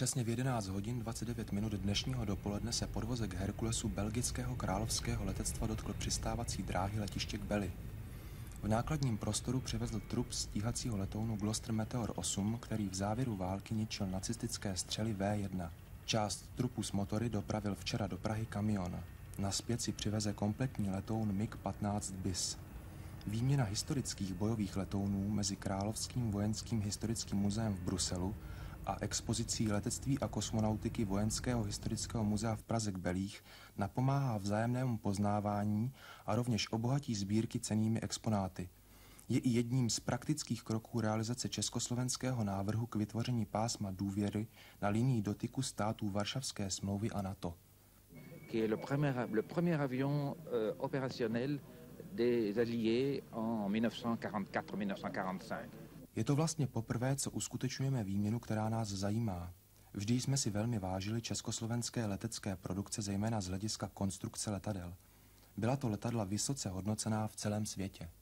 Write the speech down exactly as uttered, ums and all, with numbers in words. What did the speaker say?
Přesně v jedenáct hodin dvacet devět minut dnešního dopoledne se podvozek Herkulesu belgického královského letectva dotkl přistávací dráhy letiště Kbely. V nákladním prostoru přivezl trup stíhacího letounu Gloster Meteor osm, který v závěru války ničil nacistické střely V jedna. Část trupu s motory dopravil včera do Prahy kamion. Nazpět si přiveze kompletní letoun MiG patnáct bis. Výměna historických bojových letounů mezi Královským vojenským historickým muzeem v Bruselu a expozicí letectví a kosmonautiky Vojenského historického muzea v Praze Kbelích napomáhá vzájemnému poznávání a rovněž obohatí sbírky cennými exponáty. Je i jedním z praktických kroků realizace československého návrhu k vytvoření pásma důvěry na linii dotyku států Varšavské smlouvy a NATO. Qui est le premier, le premier avion euh, opérationnel des Alliés en mille neuf cent quarante-quatre mille neuf cent quarante-cinq. Je to vlastně poprvé, co uskutečňujeme výměnu, která nás zajímá. Vždy jsme si velmi vážili československé letecké produkce, zejména z hlediska konstrukce letadel. Byla to letadla vysoce hodnocená v celém světě.